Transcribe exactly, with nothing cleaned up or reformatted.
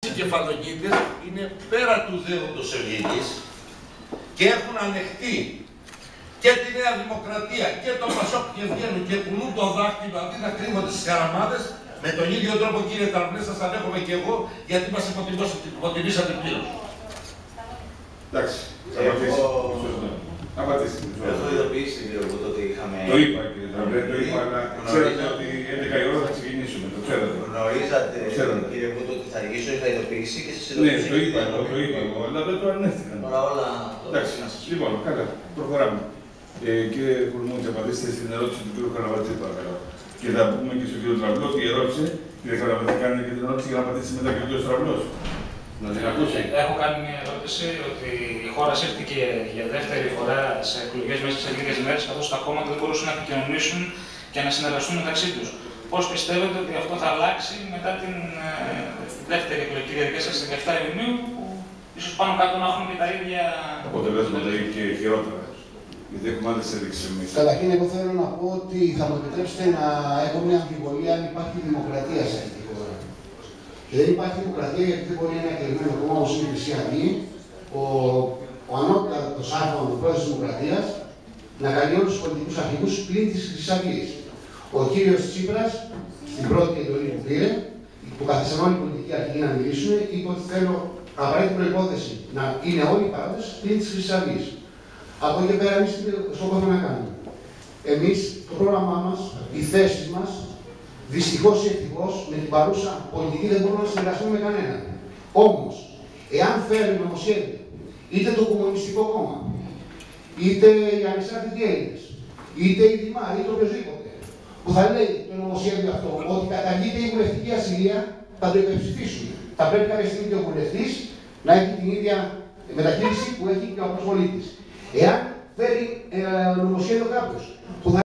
Οι κεφαλογίτες είναι πέρα του δέοντος Ελληνής και έχουν ανεχτεί και τη Νέα Δημοκρατία και το Πασόκ και βγαίνουν και κουνούν το δάχτυλο αντί να κρύβονται στις καραμάδες. Με τον ίδιο τρόπο, κύριε Ταρνέ, σας ανέχομαι και εγώ, γιατί μας υποτιμήσατε πλήρως. Εντάξει, θα πατήσει. Έχω ειδοποιήσει, κύριε Βούτο, ότι είχαμε... Το είπα, κύριε Ταρνέ, το είπα, αλλά ξέρετε ότι έντεκα η ώρα θα ξεκινήσουμε, το ξέρετε. Γνωρίζατε, κύριε Βούτο, ότι θα αργήσω, είχα ειδοποιήσει και σας Ναι, ειδοποιήσει. το είπα εγώ, το είπα εγώ, αλλά δεν το ανέφεραν. Τώρα όλα... Εντάξει, λοιπόν, καλά, προχωράμε. Ε, κύριε Κουρμούτση, απαντήστε στην ερώτηση του κύριου Καραβατζή, παρακαλώ. Και θα πούμε και στον κύριο Τραυλό τι ερώτησε. Κύριε Καραβατζή, κάνετε και την ερώτηση για να απαντήσει μετά και ο κύριος Τραυλός. Να την ακούσει. Έχω κάνει μια ερώτηση ότι η χώρα σύρθηκε για δεύτερη φορά σε εκλογές μέσα σε λίγες μέρες, καθώς τα κόμματα δεν μπορούσαν να επικοινωνήσουν και να συνεργαστούν μεταξύ τους. Πώς πιστεύετε ότι αυτό θα αλλάξει μετά την ε, δεύτερη εκλογική διαδικασία στις δεκαεφτά Ιουνίου, που ίσως πάνω κάτω να έχουμε και τα ίδια αποτελέσματα ή και χειρότερα. Γιατί έχουμε άλλες έδειξεις εμείς. Καταρχήν, εγώ θέλω να πω ότι θα μου επιτρέψετε να έχω μια αμφιβολία αν υπάρχει δημοκρατία σε αυτή τη χώρα. Και δεν υπάρχει δημοκρατία γιατί δεν μπορεί ένα εκλεγμένο κόμμα όπως είναι η Χρυσή Αυγή, ο, ο ανώτατος άρχον του πρόεδρου της Δημοκρατίας, να κάνει όλους τους πολιτικούς αρχηγούς πλην της Χρυσής Αυγής. Ο κύριος Τσίπρας, στην πρώτη εντολή που πήρε, που καθίσαν όλοι οι πολιτικοί αρχηγοί να μιλήσουν, είπε ότι θέλω απαραίτητη προϋπόθεση να είναι όλοι οι παρόντες πλην της Χρυσής Αυγής. Από εκεί πέρα, εμείς τι σκοπό έχουμε να κάνουμε. Εμείς, το πρόγραμμά μας, οι θέσεις μας, δυστυχώς ή ευτυχώς, με την παρούσα πολιτική δεν μπορούμε να συνεργαστούμε με κανέναν. Όμως, εάν φέρει νομοσχέδιο, είτε το Κομμουνιστικό Κόμμα, είτε οι ανεξάρτητοι Έλληνες, είτε η Δημά, είτε οποιοδήποτε, που θα λέει το νομοσχέδιο αυτό ότι καταργείται η βουλευτική ασυλία, θα το υπερψηφίσουμε. Θα πρέπει κάποια στιγμή και ο βουλευτής να έχει την ίδια μεταχείριση που έχει και ο πολίτης. Εάν φέρει ε, νομοσχέδιο κάποιος